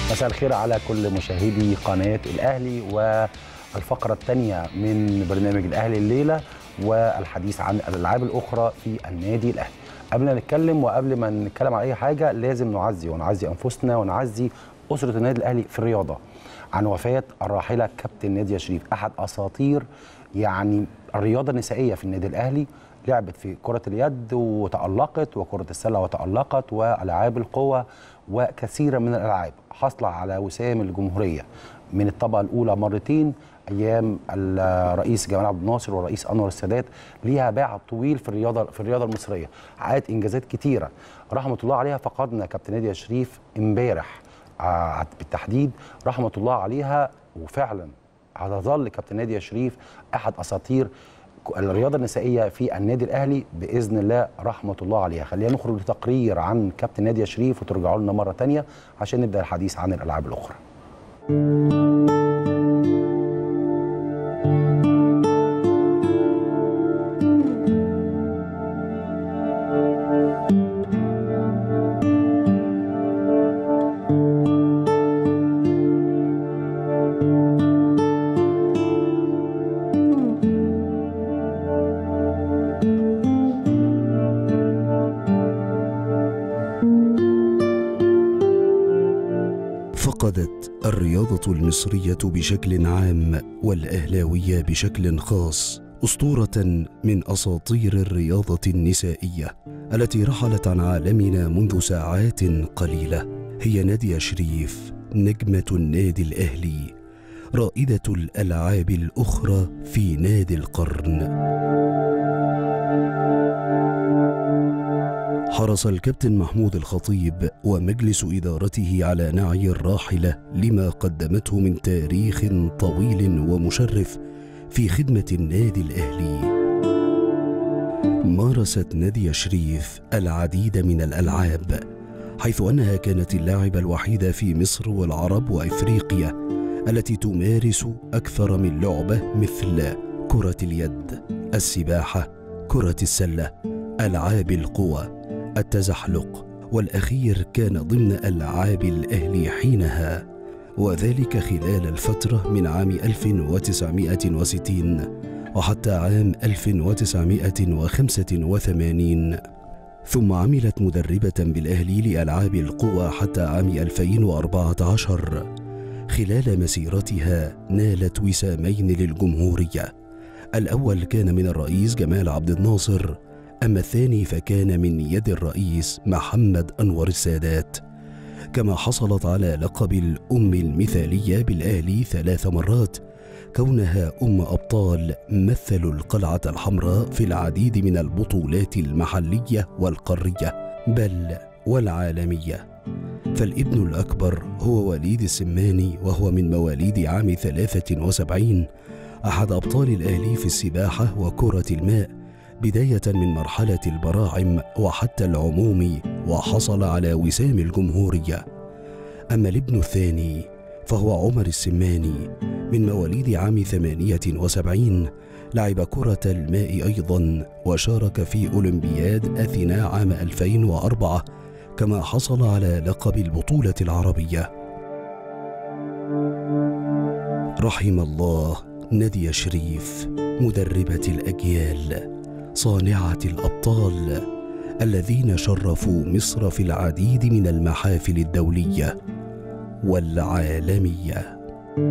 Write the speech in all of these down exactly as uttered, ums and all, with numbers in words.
مساء الخير على كل مشاهدي قناة الأهلي والفقرة الثانية من برنامج الأهلي الليلة والحديث عن الألعاب الأخرى في النادي الأهلي. قبل ما نتكلم وقبل ما نتكلم عن أي حاجة لازم نعزي ونعزي أنفسنا ونعزي أسرة النادي الأهلي في الرياضة عن وفاة الراحلة كابتن نادية شريف، أحد أساطير يعني الرياضة النسائية في النادي الأهلي. لعبت في كرة اليد وتألقت، وكرة السلة وتألقت، وألعاب القوى وكثيرا من الألعاب. حصل على وسام الجمهورية من الطبقة الأولى مرتين أيام الرئيس جمال عبد الناصر والرئيس أنور السادات. ليها باع طويل في الرياضة في الرياضة المصرية، حققت إنجازات كتيرة رحمة الله عليها. فقدنا كابتن نادية شريف امبارح بالتحديد رحمة الله عليها، وفعلا هتظل كابتن نادية شريف أحد أساطير الرياضة النسائية في النادي الأهلي بإذن الله رحمة الله عليها. خلينا نخرج لتقرير عن كابتن نادية شريف وترجعوا لنا مرة تانية عشان نبدأ الحديث عن الألعاب الأخرى. فقدت الرياضة المصرية بشكل عام والأهلاوية بشكل خاص أسطورة من أساطير الرياضة النسائية التي رحلت عن عالمنا منذ ساعات قليلة. هي نادية شريف، نجمة النادي الأهلي، رائدة الألعاب الأخرى في نادي القرن. حرص الكابتن محمود الخطيب ومجلس إدارته على نعي الراحلة لما قدمته من تاريخ طويل ومشرف في خدمة النادي الأهلي. مارست نادية شريف العديد من الألعاب، حيث أنها كانت اللاعبة الوحيدة في مصر والعرب وإفريقيا التي تمارس أكثر من لعبة مثل كرة اليد، السباحة، كرة السلة، ألعاب القوى، التزحلق، والأخير كان ضمن ألعاب الأهلي حينها، وذلك خلال الفترة من عام ألف وتسعمائة وستين وحتى عام ألف وتسعمائة وخمسة وثمانين. ثم عملت مدربة بالأهلي لألعاب القوى حتى عام ألفين وأربعة عشر. خلال مسيرتها نالت وسامين للجمهورية، الأول كان من الرئيس جمال عبد الناصر، أما الثاني فكان من يد الرئيس محمد أنور السادات. كما حصلت على لقب الأم المثالية بالأهلي ثلاث مرات، كونها أم أبطال مثلوا القلعة الحمراء في العديد من البطولات المحلية والقارية بل والعالمية. فالابن الأكبر هو وليد السماني، وهو من مواليد عام ثلاثة وسبعين، أحد أبطال الأهلي في السباحة وكرة الماء بداية من مرحلة البراعم وحتى العموم، وحصل على وسام الجمهورية. أما الابن الثاني فهو عمر السماني من مواليد عام ثمانية وسبعين، لعب كرة الماء أيضا وشارك في أولمبياد أثينا عام ألفين وأربعة، كما حصل على لقب البطولة العربية. رحم الله نادية شريف، مدربة الأجيال، صانعة الأبطال الذين شرفوا مصر في العديد من المحافل الدولية والعالمية.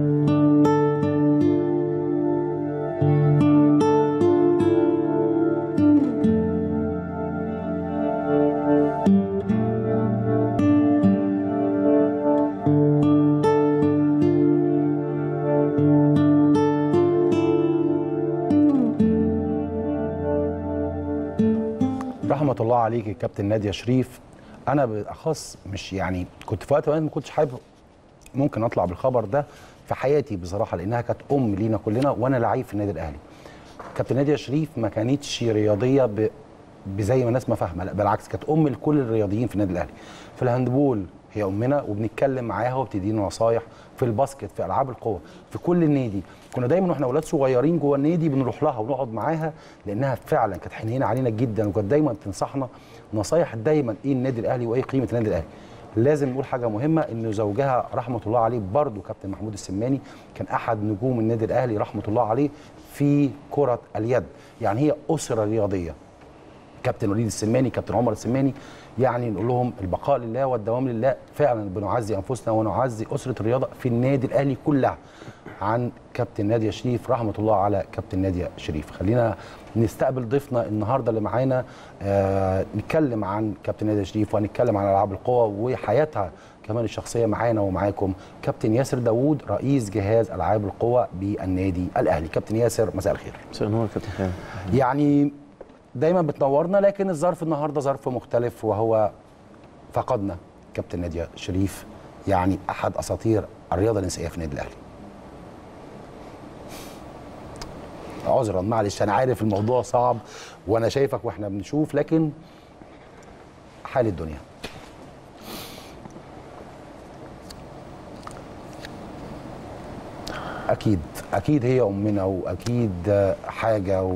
رحمة الله عليك كابتن نادية شريف. أنا بالأخص مش يعني كنت في وقت ما كنتش حابب ممكن أطلع بالخبر ده في حياتي بصراحة، لأنها كانت أم لينا كلنا وأنا لعيب في النادي الأهلي. كابتن نادية شريف ما كانتش رياضية ب... بزي ما الناس ما فاهمة، لا بالعكس كانت أم لكل الرياضيين في النادي الأهلي. في الهاندبول هي أمنا وبنتكلم معاها وبتدينا نصايح، في الباسكت، في ألعاب القوة، في كل النادي. كنا دايما واحنا اولاد صغيرين جوه النادي بنروح لها ونقعد معاها، لانها فعلا كانت حنينه علينا جدا، وكانت دايما تنصحنا نصايح دايما ايه النادي الاهلي وايه قيمه النادي الاهلي. لازم نقول حاجه مهمه، ان زوجها رحمه الله عليه برضه كابتن محمود السماني كان احد نجوم النادي الاهلي رحمه الله عليه في كره اليد. يعني هي اسره رياضيه، كابتن وليد السماني، كابتن عمر السماني، يعني نقول لهم البقاء لله والدوام لله. فعلا بنعزي انفسنا ونعزي اسره الرياضه في النادي الاهلي كلها عن كابتن ناديه شريف، رحمه الله على كابتن ناديه شريف. خلينا نستقبل ضيفنا النهارده اللي معانا، آه نتكلم عن كابتن ناديه شريف وهنتكلم عن العاب القوى وحياتها كمان الشخصيه معانا ومعاكم. كابتن ياسر داوود رئيس جهاز العاب القوى بالنادي الاهلي. كابتن ياسر مساء الخير. مساء النور كابتن خالد. يعني دايما بتنورنا، لكن الظرف النهارده ظرف مختلف، وهو فقدنا كابتن ناديه شريف، يعني احد اساطير الرياضه النسائيه في النادي الاهلي. عذرا معلش، انا عارف الموضوع صعب وانا شايفك واحنا بنشوف، لكن حال الدنيا. اكيد اكيد هي امنا، واكيد حاجه،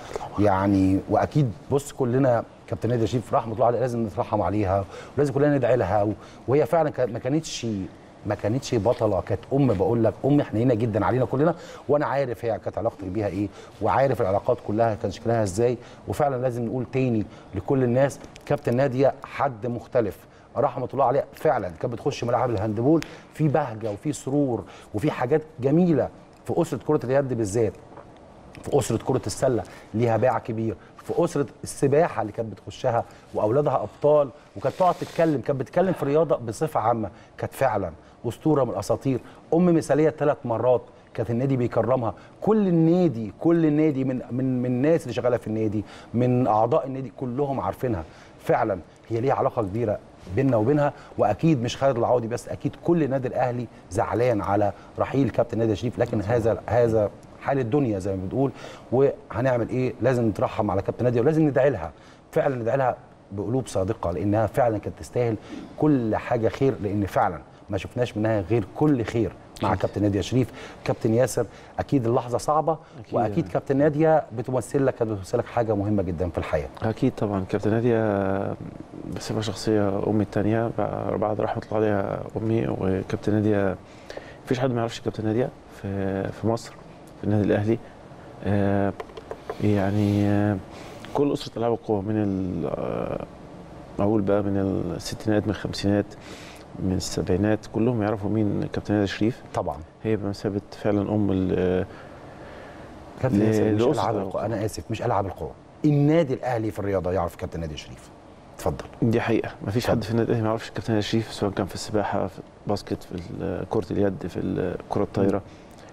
ويعني واكيد بص كلنا كابتن ناديه شريف رحمه الله عليها لازم نترحم عليها، ولازم كلنا ندعي لها. وهي فعلا ما كانتش ما كانتش بطله، كانت ام، بقول لك ام حنينه جدا علينا كلنا، وانا عارف هي كانت علاقتك بيها ايه، وعارف العلاقات كلها كان شكلها ازاي. وفعلا لازم نقول تاني لكل الناس، كابتن ناديه حد مختلف رحمه الله عليها. فعلا كانت بتخش ملاعب الهاندبول في بهجه وفي سرور وفي حاجات جميله، في اسره كره اليد بالذات، في اسره كره السله ليها باع كبير، في اسره السباحه اللي كانت بتخشها واولادها ابطال، وكانت تقعد تتكلم، كانت بتتكلم في الرياضه بصفه عامه. كانت فعلا اسطوره من الاساطير، ام مثاليه ثلاث مرات، كانت النادي بيكرمها. كل النادي كل النادي من من من الناس اللي شغاله في النادي، من اعضاء النادي كلهم عارفينها. فعلا هي ليها علاقه كبيره بيننا وبينها، واكيد مش خالد العوضي بس، اكيد كل النادي الاهلي زعلان على رحيل كابتن ناديه شريف. لكن هذا هذا حال الدنيا زي ما بتقول، وهنعمل ايه؟ لازم نترحم على كابتن ناديه، ولازم ندعي لها، فعلا ندعي لها بقلوب صادقه، لانها فعلا كانت تستاهل كل حاجه خير، لان فعلا ما شفناش منها غير كل خير مع كابتن ناديه شريف. كابتن ياسر، اكيد اللحظه صعبه، أكيد. واكيد كابتن ناديه بتمثل لك كانت بتمثل لك حاجه مهمه جدا في الحياه. اكيد طبعا كابتن ناديه بصفه شخصيه امي الثانيه بعد رحمه الله عليها امي. وكابتن ناديه مفيش حد ما يعرفش كابتن ناديه في في مصر في النادي الاهلي. آه يعني آه كل اسره العاب القوى من اقول بقى من الستينات من الخمسينات من السبعينات كلهم يعرفوا مين كابتن ناديه شريف. طبعا هي بمثابه فعلا ام ال كابتن ياسر. مش العاب القوى، انا اسف، مش العاب القوى، النادي الاهلي في الرياضه يعرف كابتن ناديه شريف. اتفضل. دي حقيقه، ما فيش حد في النادي الاهلي ما يعرفش كابتن ناديه شريف، سواء كان في السباحه، في الباسكت، في كره اليد، في الكره الطايره.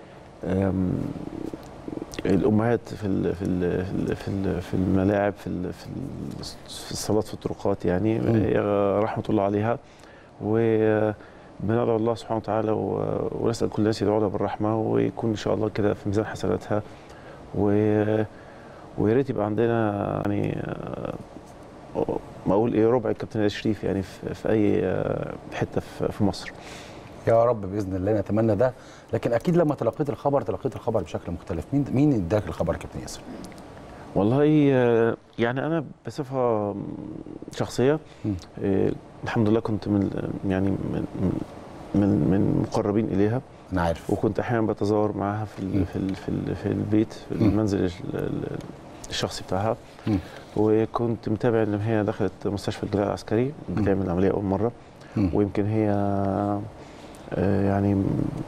الامهات في ال في ال في ال في الملاعب، في ال في الصالات، في الطرقات، يعني رحمه الله عليها. وبندعو الله سبحانه وتعالى ونسال كل الناس يدعوا لها بالرحمه، ويكون ان شاء الله كده في ميزان حسناتها. ويا ريت يبقى عندنا يعني ما اقول ايه ربع الكابتن ناديه شريف يعني في, في اي حته في مصر. يا رب باذن الله نتمنى ده. لكن اكيد لما تلقيت الخبر تلقيت الخبر بشكل مختلف. مين مين اداك الخبر يا كابتن ياسر؟ والله يعني انا بصفه شخصيه إيه الحمد لله كنت من يعني من من من مقربين اليها. انا عارف. وكنت احيانا بتزاور معاها في ال في ال في, ال في البيت في المنزل الشخصي بتاعها. م. وكنت متابع ان هي دخلت مستشفى الجلاء العسكري بتعمل عمليه اول مره. م. ويمكن هي يعني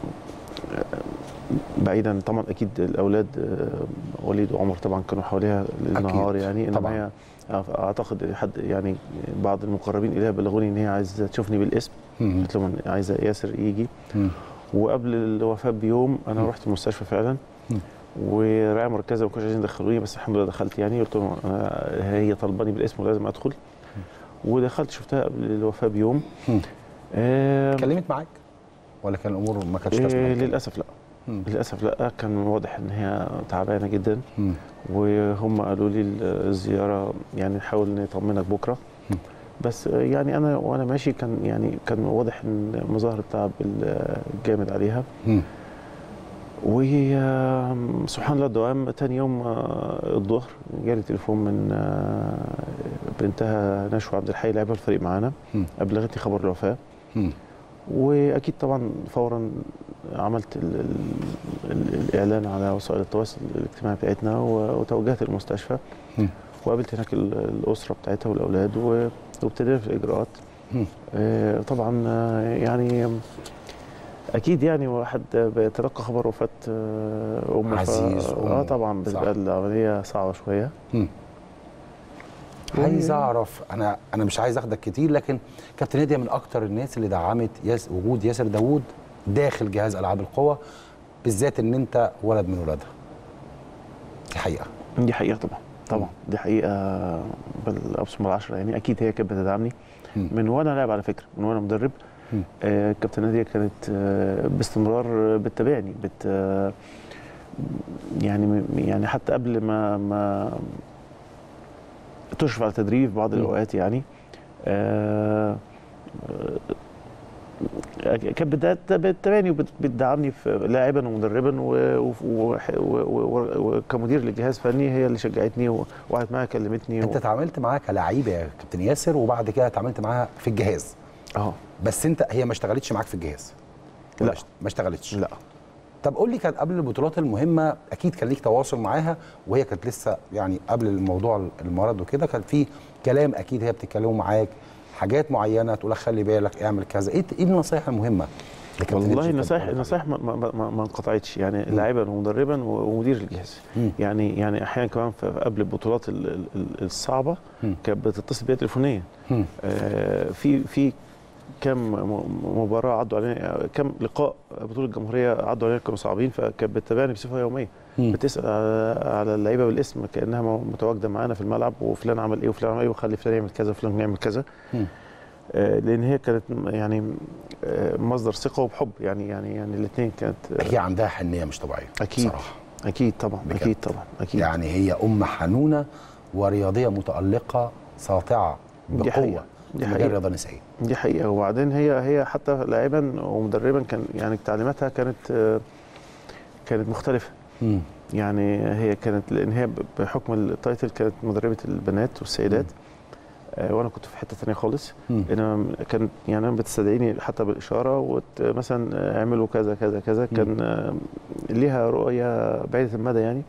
بعيدا طبعا اكيد الاولاد وليد وعمر طبعا كانوا حواليها للنهار يعني. انما هي اعتقد حد يعني بعض المقربين اليها بلغوني ان هي عايزه تشوفني بالاسم. قلت لهم عايزه ياسر يجي. م. وقبل الوفاه بيوم انا م. رحت المستشفى فعلا. م. ورعايه مركزه وما كانوش عايزين يدخلوني، بس الحمد لله دخلت يعني. قلت لهم هي طلباني بالاسم ولازم ادخل. م. ودخلت شفتها قبل الوفاه بيوم. اتكلمت معاك ولا كان الامور ما كانتش تسمح؟ إيه للاسف لا. مم. للاسف لا، كان واضح ان هي تعبانه جدا. مم. وهم قالوا لي الزياره يعني نحاول نطمنك بكره. مم. بس يعني انا وانا ماشي كان يعني كان واضح ان مظاهر التعب الجامد عليها. مم. وهي سبحان الله الدوام تاني يوم الظهر جالي تليفون من بنتها نشوى عبد الحي لاعبه الفريق معانا، ابلغتني خبر الوفاه. م. واكيد طبعا فورا عملت ال ال ال الاعلان على وسائل التواصل الاجتماعي بتاعتنا وتوجهت المستشفى م. وقابلت هناك الاسره بتاعتها والاولاد وابتدينا في الاجراءات. آه طبعا يعني اكيد يعني واحد بيتلقى خبر وفاه امه عزيز اه طبعا بتبقى العمليه صعبه شويه. م. عايز اعرف، انا انا مش عايز اخدك كتير، لكن كابتن ناديه من اكتر الناس اللي دعمت ياس وجود ياسر داوود داخل جهاز العاب القوى، بالذات ان انت ولد من ولادها. دي حقيقه. دي حقيقه طبعا طبعا م. دي حقيقه بالابسط من العشره يعني. اكيد هي كانت بتدعمني م. من وانا لاعب على فكره، من وانا مدرب. آه كابتن ناديه كانت آه باستمرار بتتابعني بت آه يعني يعني حتى قبل ما ما تشرف على تدريب بعض الاوقات يعني. آه كانت بتتابعني وبتدعمني لاعبا ومدربا وكمدير للجهاز فني. هي اللي شجعتني وقعدت معايا كلمتني. انت اتعاملت معاها كلاعب يا كابتن ياسر، وبعد كده اتعاملت معاها في الجهاز. اه بس انت هي ما اشتغلتش معاك في الجهاز؟ لا ما اشتغلتش. لا. طب قول لي، كانت قبل البطولات المهمه اكيد كان ليك تواصل معاها، وهي كانت لسه يعني قبل الموضوع المرض وكده كان في كلام اكيد هي بتتكلموا معاك حاجات معينه تقول لك خلي بالك اعمل كذا، ايه ايه النصائح المهمه؟ والله النصائح النصائح ما, ما, ما, ما انقطعتش يعني، لاعبا ومدربا ومدير الجهاز. م. يعني يعني احيانا كمان قبل البطولات الصعبه كانت بتتصل بيا تليفونيا. آه في في كم مباراه عدوا علينا، كم لقاء بطوله الجمهوريه عدوا علينا كانوا صعبين، فكانت بتتابعني بصفه يوميه. م. بتسال على اللعيبه بالاسم كانها متواجده معانا في الملعب، وفلان عمل ايه وفلان عمل ايه وخلي فلان يعمل كذا وفلان يعمل كذا. م. لان هي كانت يعني مصدر ثقه وبحب يعني يعني يعني الاثنين كانت. هي عندها حنيه مش طبيعيه اكيد بصراحه. اكيد طبعا بجد. اكيد طبعا اكيد. يعني هي ام حنونه ورياضيه متالقه ساطعه بقوه. دي حقيقه. دي حقيقه رياضه نسائيه. دي حقيقه. وبعدين هي هي حتى لاعبا ومدربا كان يعني تعليماتها كانت كانت مختلفه. م. يعني هي كانت لان هي بحكم التايتل كانت مدربه البنات والسيدات. م. وانا كنت في حته ثانيه خالص. انما كانت يعني انا بتستدعيني حتى بالاشاره ومثلا اعملوا كذا كذا كذا. كان ليها رؤيه بعيده المدى يعني.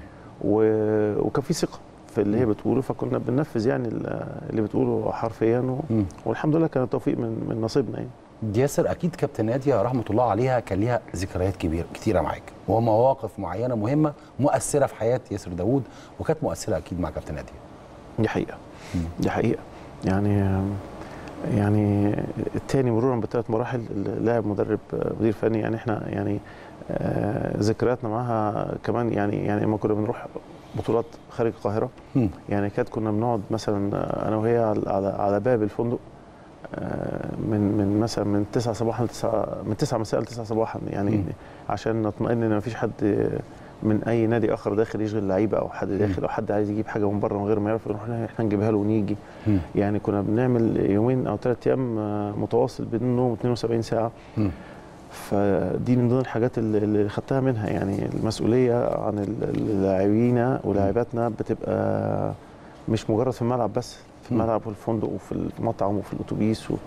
وكان في ثقه في اللي هي بتقوله، فكنا بننفذ يعني اللي بتقوله حرفيا و... والحمد لله كان التوفيق من من نصيبنا يعني. ياسر اكيد كابتن ناديه رحمه الله عليها كان ليها ذكريات كبيره كتيره معاك، ومواقف معينه مهمه مؤثره في حياه ياسر داوود، وكانت مؤثره اكيد مع كابتن ناديه. دي حقيقه. دي حقيقه. يعني يعني الثاني مرورا بثلاث مراحل، لاعب مدرب مدير فني يعني. احنا يعني آه ذكرياتنا معاها كمان يعني يعني لما كنا بنروح بطولات خارج القاهره م. يعني كانت كنا بنقعد مثلا انا وهي على على باب الفندق آه من من مثلا من تسعة صباحا لتسعة من تسعة مساء ل تسعة صباحا يعني م. عشان نطمئن ان ما فيش حد من اي نادي اخر داخل يشغل لعيبه او حد داخل او حد عايز يجيب حاجه من بره من غير ما يعرف، نروح احنا نجيبها له ونيجي. م. يعني كنا بنعمل يومين او ثلاث ايام متواصل بدون نوم اثنين وسبعين ساعه. م. فدي من ضمن الحاجات اللي خدتها منها يعني. المسؤوليه عن اللاعبين ولاعباتنا بتبقى مش مجرد في الملعب بس، في الملعب وفي الفندق وفي المطعم وفي الاتوبيس و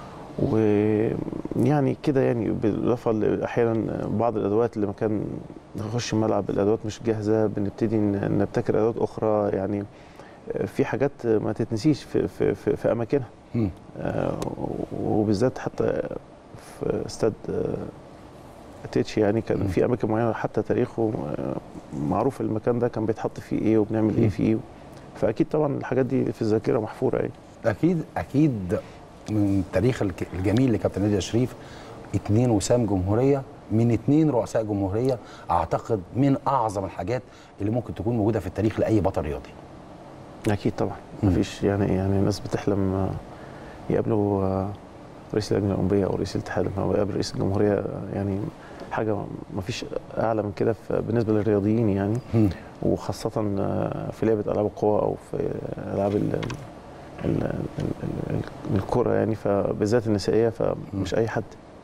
ويعني كده يعني. بالاضافه احيانا بعض الادوات اللي ما كان نخش الملعب الادوات مش جاهزه، بنبتدي نبتكر ادوات اخرى يعني. في حاجات ما تتنسيش في في في, في اماكنها. آه وبالذات حتى في استاد تيتش يعني كان م. في اماكن معينه حتى تاريخه معروف المكان ده كان بيتحط فيه ايه وبنعمل م. ايه فيه. فاكيد طبعا الحاجات دي في الذاكره محفوره يعني. اكيد اكيد. من التاريخ الجميل لكابتن ناديه شريف، اثنين وسام جمهوريه من اثنين رؤساء جمهوريه، اعتقد من اعظم الحاجات اللي ممكن تكون موجوده في التاريخ لاي بطل رياضي. اكيد طبعا. مفيش يعني يعني الناس بتحلم يقابلوا رئيس اللجنه الاولمبيه او رئيس الاتحاد لما يقابل رئيس الجمهوريه، يعني حاجه مفيش اعلى من كده بالنسبه للرياضيين يعني. م. وخاصه في لعبه العاب القوى او في العاب الكره يعني، فبالذات النسائيه فمش اي حد.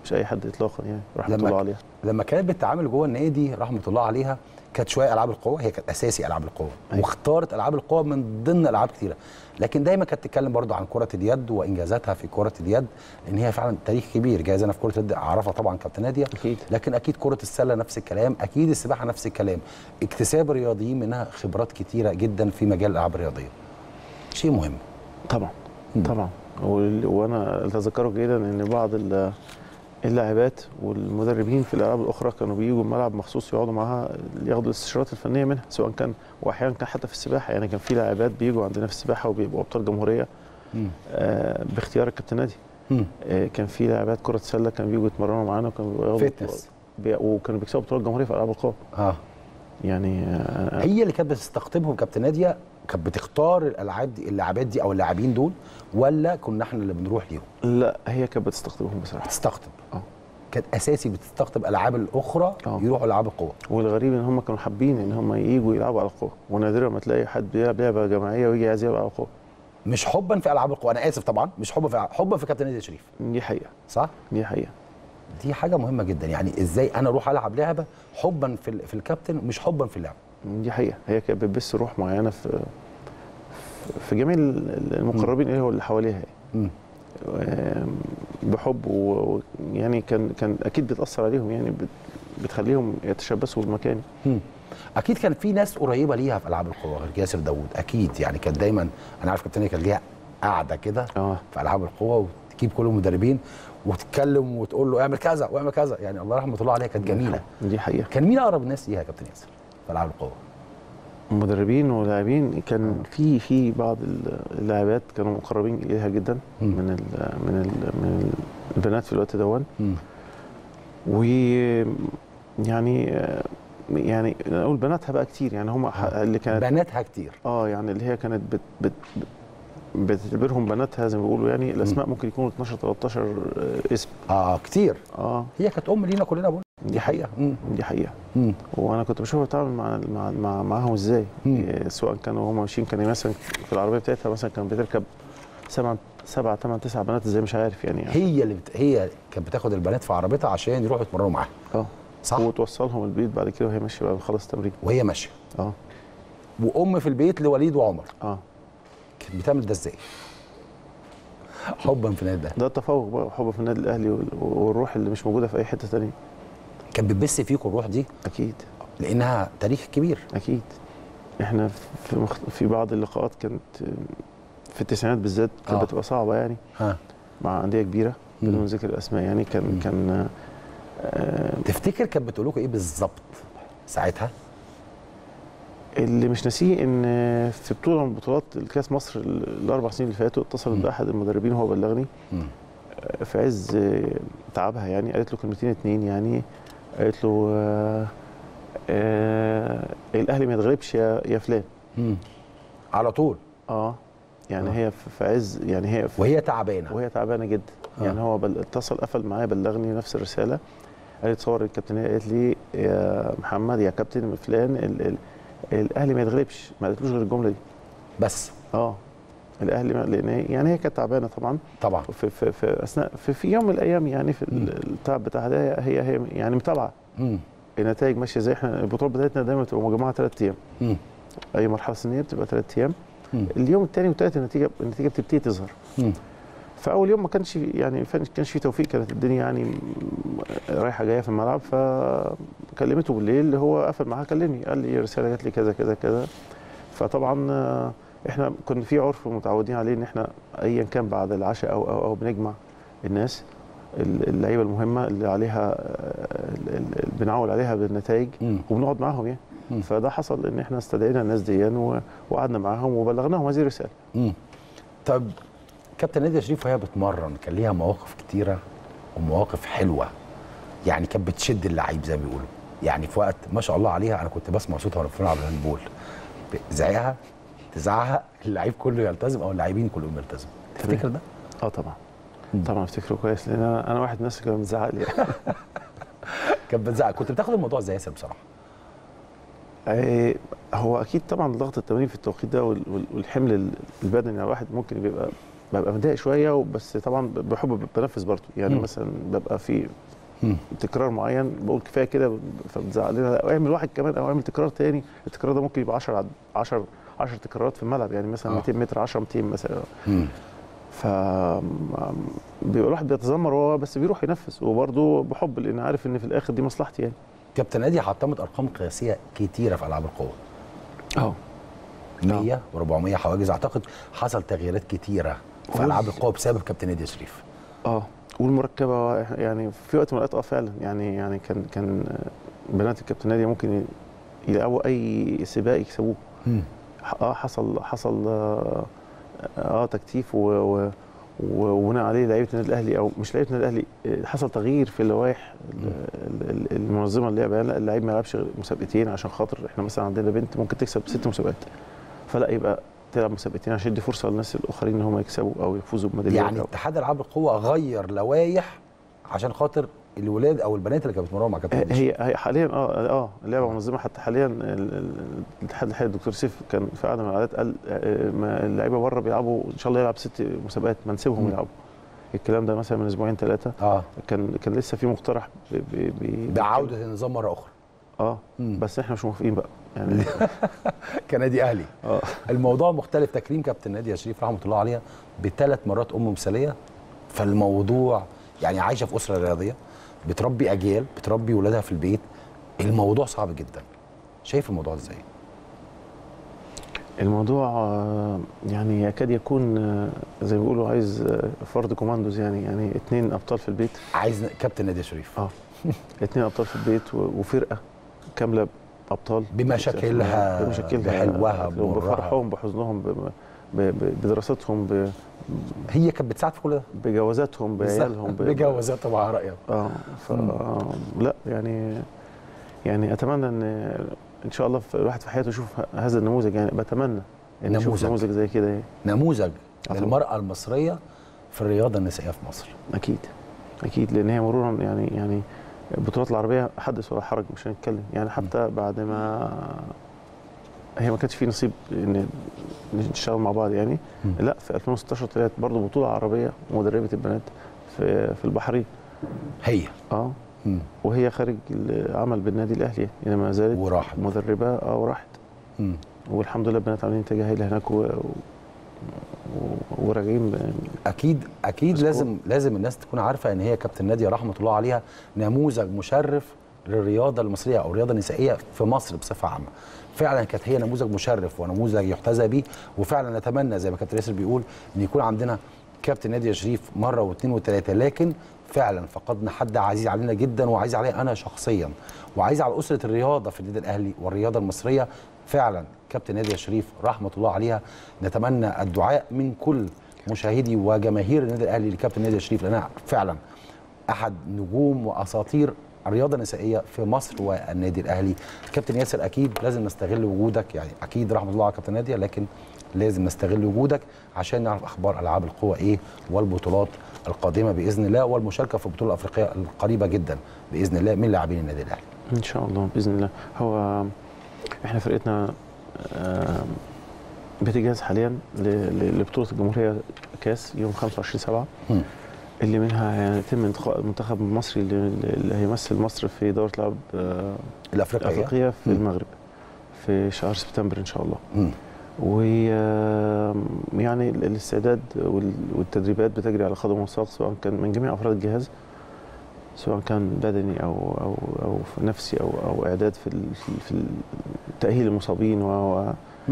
مش اي حد اطلاقا يعني رحمه الله عليها. لما كانت بتتعامل جوه النادي رحمه الله عليها كانت شويه العاب القوه، هي كانت اساسي العاب القوه، أيوة. واختارت العاب القوه من ضمن العاب كثيره، لكن دايما كانت تتكلم برضو عن كره اليد وانجازاتها في كره اليد، لان هي فعلا تاريخ كبير. جايز انا في كره اليد اعرفها طبعا كابتن ناديه اكيد، لكن اكيد كره السله نفس الكلام، اكيد السباحه نفس الكلام. اكتساب الرياضيين منها خبرات كثيره جدا في مجال الالعاب الرياضيه، شيء مهم طبعا. م. طبعا. وانا اتذكره جيدا ان بعض اللاعبات والمدربين في الالعاب الاخرى كانوا بييجوا الملعب مخصوص يقعدوا معاها ياخدوا الاستشارات الفنيه منها، سواء كان واحيانا كان حتى في السباحه، يعني كان في لاعبات بييجوا عندنا في السباحه وبيبقوا ابطال جمهوريه آه باختيار الكابتن نادي. آه كان في لاعبات كره سله كانوا بييجوا يتمرنوا معانا وكانوا بياخدوا بي وكانوا بيكسبوا بطولات جمهوريه في العاب القوى. اه يعني آه هي اللي كانت بتستقطبهم كابتن ناديه، كانت بتختار الالعاب دي اللاعبات دي او اللاعبين دول، ولا كنا احنا اللي بنروح ليهم؟ لا هي كانت بتستقطبهم بصراحه. بتستقطب اه كانت اساسي بتستقطب الالعاب الاخرى أوه. يروحوا العاب القوه. والغريب ان هم كانوا حابين ان هم ييجوا يلعبوا على القوه، ونادرا ما تلاقي حد بيلعب لعبه جماعيه ويجي عايز يلعب على القوه. مش حبا في العاب القوه، انا اسف طبعا، مش حبا في حبا في كابتن نادي شريف. دي حقيقه. صح؟ دي حقيقه. دي حاجه مهمه جدا، يعني ازاي انا اروح العب لعبه حبا في في الكابتن مش حبا في اللعبه. دي حقيقه، هي كانت بتبث روح معينه في في جميع المقربين اللي هو اللي حواليها يعني. بحب ويعني كان كان اكيد بتاثر عليهم، يعني بتخليهم يتشبثوا بالمكان. اكيد كان في ناس قريبه ليها في العاب القوه غير ياسر داوود، اكيد يعني كانت دايما انا عارف كابتن كان ليها قاعده كده آه. في العاب القوه وتجيب كل المدربين وتتكلم وتقول له اعمل كذا واعمل كذا، يعني الله رحمه الله عليها كانت جميله. دي حقيقه. كان مين اقرب الناس ليها يا كابتن ياسر في العاب القوه؟ مدربين ولاعبين، كان في في بعض اللاعبات كانوا مقربين اليها جدا م. من ال من ال من البنات في الوقت دون. و يعني يعني اقول بناتها بقى كتير، يعني هم اللي كانت بناتها كتير اه يعني اللي هي كانت بت بت بتعتبرهم بناتها زي ما بيقولوا، يعني الاسماء م. ممكن يكونوا اتناشر تلتاشر اسم. اه كتير. اه هي كانت ام لينا كلنا بقول. دي حقيقه. مم. دي حقيقه. مم. وانا كنت بشوفها بتعامل مع مع, مع معاهم ازاي، إيه سواء كانوا هم ماشيين، كان مثلا في العربيه بتاعتها مثلا كانت بتركب سبعه سبعه ثمان تسع بنات ازاي مش عارف يعني, يعني. هي اللي بت... هي كانت بتاخد البنات في عربيتها عشان يروحوا يتمرنوا معاها. اه صح. وتوصلهم البيت بعد كده وهي ماشيه بعد ما خلص التمرين. وهي ماشيه. اه وام في البيت لوليد وعمر. اه كانت بتعمل ده ازاي؟ حبا في النادي ده. ده التفوق بقى، حبا في النادي الاهلي والروح اللي مش موجوده في اي حته ثانيه. كان بتبث فيكم الروح دي؟ اكيد، لانها تاريخ كبير. اكيد. احنا في مخ... في بعض اللقاءات كانت في التسعينات بالذات كانت آه. بتبقى صعبه يعني ها. مع انديه كبيره بدون ذكر الاسماء، يعني كان م. كان آه تفتكر كانت بتقول لكم ايه بالظبط ساعتها؟ اللي مش ناسيه ان في بطوله من بطولات الكاس مصر الاربع سنين اللي فاتوا اتصلت باحد المدربين وهو بلغني م. في عز تعبها، يعني قالت له كلمتين اتنين، يعني قالت له آه آه الاهلي ما يتغلبش يا يا فلان. امم على طول. اه يعني آه. هي في عز، يعني هي وهي تعبانه وهي تعبانه جدا. آه. يعني هو بل اتصل قفل معايا بلغني نفس الرساله، قالت صور الكابتنيه، قالت لي يا محمد يا كابتن فلان ال ال الاهلي ما يتغلبش، ما قالتلوش غير الجمله دي بس. اه الاهلي ما، لان يعني هي كانت تعبانه طبعا طبعا في في, في اثناء في, في يوم من الايام، يعني في م. التعب بتاعها ده هي هي يعني متابعه النتائج ماشيه ازاي. احنا البطولات بتاعتنا دايما بتبقى مجموعه ثلاث ايام. م. اي مرحله سنيه بتبقى ثلاث ايام. م. اليوم الثاني والثالث النتيجه النتيجه بتبتدي تظهر. م. فاول يوم ما كانش يعني ما كانش في توفيق، كانت الدنيا يعني رايحه جايه في الملعب، فكلمته بالليل اللي هو قفل معاها كلمني قال لي رساله جات لي كذا كذا كذا. فطبعا احنا كنا في عرف متعودين عليه ان احنا ايا كان بعد العشاء او او, أو بنجمع الناس اللعيبه المهمه اللي عليها بنعول عليها بالنتائج وبنقعد معاهم يعني. م. فده حصل ان احنا استدعينا الناس دي وقعدنا معاهم وبلغناهم هذه الرساله. طب كابتن ناديه شريف وهي بتمرن كان ليها مواقف كتيره ومواقف حلوه، يعني كانت بتشد اللعيب زي ما بيقولوا، يعني في وقت ما شاء الله عليها انا كنت بسمع صوتها وانا بنلعب الهاندبول، زعيها تزعها اللعيب كله يلتزم او اللاعبين كلهم يلتزموا. تفتكر ده؟ اه طبعا. م. طبعا افتكره كويس، لان انا انا واحد من الناس اللي كانت بتزعق لي. كانت بتزعق. كنت بتاخد الموضوع ازاي ياسر بصراحه؟ آه هو اكيد طبعا ضغط التمرين في التوقيت ده والحمل البدني على الواحد ممكن بيبقى ببقى متضايق شويه، بس طبعا بحب بنفذ برضه يعني. م. مثلا ببقى في م. تكرار معين بقول كفايه كده، فبتزعلنا او اعمل واحد كمان او اعمل تكرار تاني. التكرار ده ممكن يبقى عشرة عشرة عشرة تكرارات في الملعب يعني، مثلا آه. مئتين متر عشرة مئتين مثلا. م. ف بيبقى الواحد بيتذمر هو بس بيروح ينفذ، وبرضه بحب لان عارف ان في الاخر دي مصلحتي يعني. كابتن نادي حطمت ارقام قياسيه كتيره في العاب القوه. اه مية وأربعمية حواجز، اعتقد حصل تغييرات كتيره في العاب القوه بسبب كابتن نادي شريف. اه والمركبه يعني في وقت من الاوقات اه فعلا يعني يعني كان كان بنات الكابتن نادي ممكن يلعبوا اي سباق يكسبوه. اه حصل حصل اه, آه تكتيف و وبناء عليه لعيبه النادي الاهلي او مش لعيبه النادي الاهلي حصل تغيير في اللوائح المنظمه اللعبه. لا اللعيب ما يلعبش مسابقتين عشان خاطر احنا مثلا عندنا بنت ممكن تكسب ست مسابقات، فلا يبقى تلعب مسابقتين عشان يدي فرصه للناس الاخرين ان هم يكسبوا او يفوزوا بميداليات. يعني اتحاد العاب القوه غير لوائح عشان خاطر الولاد او البنات اللي كانوا بيتمرنوا مع كابتن هي هي حاليا اه اه اللعبه منظمه حتى حاليا. الاتحاد الحالي الدكتور سيف كان في قعده من القعدات قال اللعيبه بره بيلعبوا ان شاء الله يلعب ست مسابقات ما نسيبهم يلعبوا. الكلام ده مثلا من اسبوعين ثلاثه اه كان كان لسه في مقترح بعوده النظام مره اخرى. اه مم. بس احنا مش موافقين بقى يعني كنادي اهلي. اه الموضوع مختلف. تكريم كابتن ناديه شريف رحمه الله عليها بثلاث مرات ام مثاليه، فالموضوع يعني عايشه في اسره رياضيه بتربي اجيال بتربي ولادها في البيت. الموضوع صعب جدا. شايف الموضوع ازاي؟ الموضوع يعني يكاد يكون زي ما بيقولوا عايز فرد كوماندوز يعني يعني اثنين ابطال في البيت. عايز كابتن ناديه شريف اه اثنين ابطال في البيت وفرقه كامله ابطال بمشاكلها بمشاكلها بحلوها بفرحهم بحزنهم بدراستهم ب... هي كانت بتساعد في كل ده بجوازاتهم بعيالهم ب... بجوازاتهم على رايك. اه ف لا يعني يعني اتمنى ان ان شاء الله الواحد في حياته يشوف هذا النموذج يعني. بتمنى ان نموذج نموذج زي كده يعني. نموذج للمراه المصريه في الرياضه النسائيه في مصر. اكيد اكيد لان هي مرورا يعني يعني البطولات العربيه حدث ولا حرج مش هنتكلم يعني. حتى م. بعد ما هي ما كانش في نصيب ان نشتغل مع بعض يعني. م. لا في ألفين وستاشر طلعت برضه بطوله عربيه مدربه البنات في في البحرين. هي اه م. وهي خارج العمل بالنادي الاهلي يعني ما زالت وراحت مدربه اه وراحت. م. والحمد لله البنات عاملين انتاج هايل هناك و... وراجعين. اكيد اكيد لازم لازم الناس تكون عارفه ان هي كابتن ناديه رحمه الله عليها نموذج مشرف للرياضه المصريه او الرياضه النسائيه في مصر بصفه عامه. فعلا كانت هي نموذج مشرف ونموذج يحتذى به، وفعلا نتمنى زي ما كابتن ياسر بيقول ان يكون عندنا كابتن ناديه شريف مره واثنين وثلاثه. لكن فعلا فقدنا حد عزيز علينا جدا وعزيز علي انا شخصيا وعزيز على اسره الرياضه في النادي الاهلي والرياضه المصريه. فعلا كابتن ناديه شريف رحمه الله عليها. نتمنى الدعاء من كل مشاهدي وجماهير النادي الاهلي لكابتن ناديه شريف لانها فعلا احد نجوم واساطير الرياضه النسائيه في مصر والنادي الاهلي. كابتن ياسر اكيد لازم نستغل وجودك يعني. اكيد رحمه الله على كابتن ناديه، لكن لازم نستغل وجودك عشان نعرف اخبار العاب القوى ايه والبطولات القادمه باذن الله والمشاركه في البطوله الافريقيه القريبه جدا باذن الله من لاعبين النادي الاهلي ان شاء الله باذن الله. هو احنا فرقتنا بتجهز حاليا لبطوله الجمهوريه كاس يوم خمسة وعشرين سبعة اللي منها يتم انتخاب المنتخب المصري اللي هيمثل مصر في دوره الالعاب الافريقيه الافريقيه في م. المغرب في شهر سبتمبر ان شاء الله. ويعني الاستعداد والتدريبات بتجري على قدم وساق سواء كان من جميع افراد الجهاز سواء كان بدني او او او نفسي او او اعداد في في تاهيل المصابين و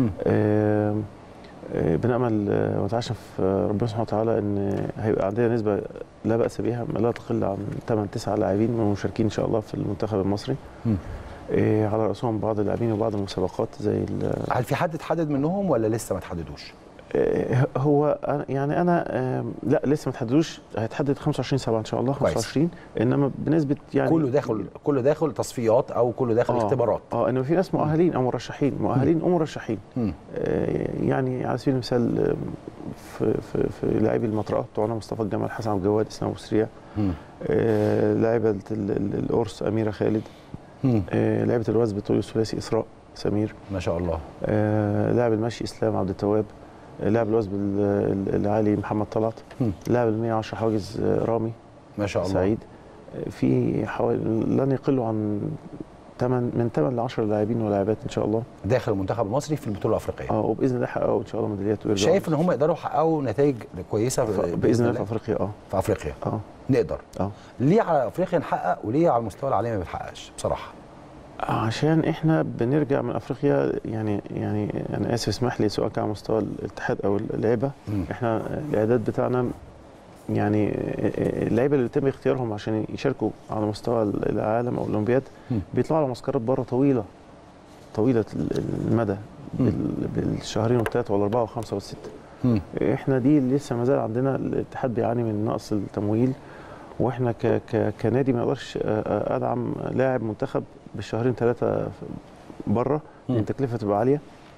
بنامل ونتعشم في ربنا سبحانه وتعالى ان هيبقى عندنا نسبه لا باس بها لا تقل عن ثمانية تسعة لاعبين من المشاركين ان شاء الله في المنتخب المصري. م. على راسهم بعض اللاعبين وبعض المسابقات زي هل في حد اتحدد منهم ولا لسه ما اتحددوش؟ هو يعني انا لا لسه ما تحددوش. هيتحدد خمسة وعشرين سبعة ان شاء الله خمسة وعشرين انما بنسبه يعني كله داخل كله داخل تصفيات او كله داخل آه اختبارات. اه انما في ناس مؤهلين او مرشحين مؤهلين او مرشحين. آه يعني على سبيل المثال في في في لاعبي المطرقه بتوعنا مصطفى الجمال حسن عبد الجواد اسلام ابو سريع. آه لاعبه القرص اميره خالد. آه لاعبه الوثب طول الثلاثي اسراء سمير ما شاء الله. آه لاعب المشي اسلام عبد التواب. لاعب الوثب العالي محمد طلعت، لاعب ال مية وعشرة حواجز رامي ما شاء الله سعيد. في حوالي لن يقلوا عن ثمانية من ثمانية ل عشرة لاعبين ولاعبات ان شاء الله داخل المنتخب المصري في البطوله الافريقيه. اه وباذن الله يحققوا ان شاء الله ميداليات ويرجعوا. شايف ان هم يقدروا يحققوا نتائج كويسه باذن, بإذن الله في افريقيا؟ اه في افريقيا اه نقدر. اه ليه على افريقيا نحقق وليه على المستوى العالمي ما بنحققش بصراحه؟ عشان احنا بنرجع من افريقيا يعني يعني انا اسف اسمح لي، سواء كان على مستوى الاتحاد او اللعيبه، احنا الاعداد بتاعنا يعني اللعيبه اللي بيتم اختيارهم عشان يشاركوا على مستوى العالم او الاولمبياد بيطلعوا على معسكرات بره طويله طويله المدى بالشهرين والثلاثه والاربعه والخمسه والسته. احنا دي لسه ما زال عندنا الاتحاد بيعاني من نقص التمويل، واحنا ك ك كنادي ما نقدرش ادعم لاعب منتخب بالشهرين ثلاثه بره لان التكلفه تبقى عاليه.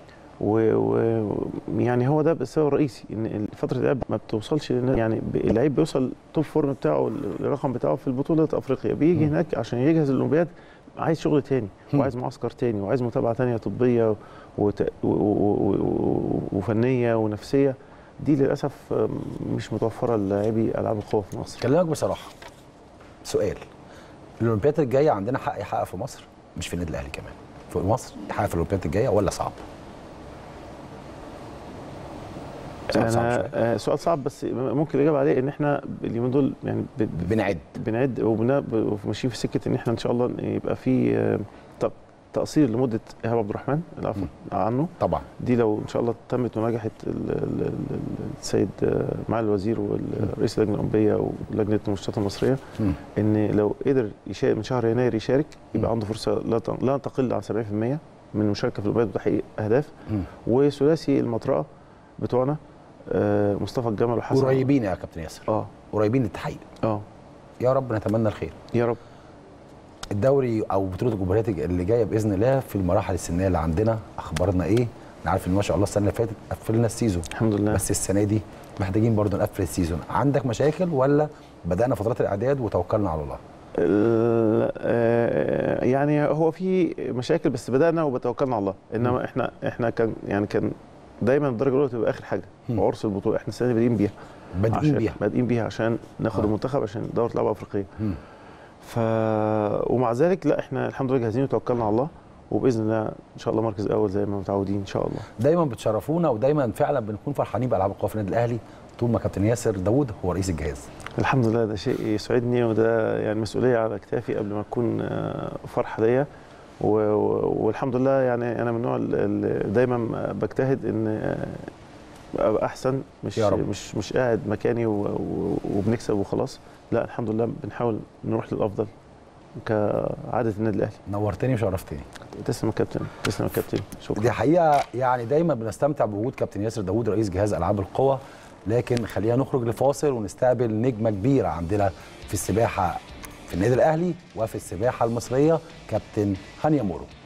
ويعني هو ده السبب الرئيسي ان فتره اللعب ما بتوصلش، يعني اللعيب بيوصل توب فورم بتاعه الرقم بتاعه في البطوله افريقيا، بيجي هناك عشان يجهز الاولمبياد عايز شغل تاني وعايز معسكر تاني وعايز متابعه تانيه طبيه وت... و... و... وفنيه ونفسيه. دي للاسف مش متوفره للاعبي العاب القوه في مصر. كلامك بصراحه. سؤال، الاولمبياد الجايه عندنا حق يحقق في مصر، مش في النادي الاهلي كمان، في مصر يحقق في الاولمبياد الجايه ولا صعب؟ سؤال صعب شوية. سؤال صعب بس ممكن الاجابه عليه ان احنا اليومين دول يعني بنعد بنعد وماشيين في سكه ان احنا ان شاء الله يبقى في تقصير لمده ايهاب عبد الرحمن العفو عنه طبعا. دي لو ان شاء الله تمت ونجحت السيد معالي الوزير والرئيس اللجنه الاولمبيه ولجنه المنشطات المصريه م. ان لو قدر يشارك من شهر يناير يشارك يبقى عنده فرصه لا تقل عن سبعين بالمئة من المشاركه في الاولمبياد وتحقيق اهداف. م. وثلاثي المطرقه بتوعنا مصطفى الجمل وحسن قريبين يا كابتن ياسر. اه قريبين للتحقيق. اه يا رب نتمنى الخير يا رب. الدوري او بطوله الجمهوريات اللي جايه باذن الله في المراحل السنيه اللي عندنا اخبارنا ايه؟ انا عارف ان ما شاء الله السنه اللي فاتت قفلنا السيزون الحمد لله، بس السنه دي محتاجين برضه نقفل السيزون. عندك مشاكل ولا بدانا فترات الاعداد وتوكلنا على الله؟ يعني هو في مشاكل بس بدانا وبتوكلنا على الله، انما م. احنا احنا كان يعني كان دايما الدرجه الاولى تبقى اخر حاجه وعرس البطوله. احنا السنه دي بادئين بيها بادئين بيها بادئين بيها عشان ناخد آه. المنتخب عشان دوره العاب افريقيه. ف ومع ذلك لا احنا الحمد لله جاهزين وتوكلنا على الله وباذن الله ان شاء الله مركز اول زي ما متعودين ان شاء الله. دايما بتشرفونا ودايما فعلا بنكون فرحانين بالعاب القوى في النادي الاهلي طول ما كابتن ياسر داوود هو رئيس الجهاز. الحمد لله ده شيء يسعدني وده يعني مسؤوليه على كتافي قبل ما تكون فرحه ليا، والحمد لله يعني انا من النوع اللي دايما بجتهد ان ابقى احسن، مش مش مش قاعد مكاني وبنكسب وخلاص، لا الحمد لله بنحاول نروح للافضل كعاده النادي الاهلي. نورتني وشرفتني. تسلم يا كابتن، تسلم يا كابتن، شكرا. دي حقيقه يعني دايما بنستمتع بوجود كابتن ياسر داوود رئيس جهاز العاب القوى، لكن خلينا نخرج لفاصل ونستقبل نجمه كبيره عندنا في السباحه في النادي الاهلي وفي السباحه المصريه كابتن هانيا مورو.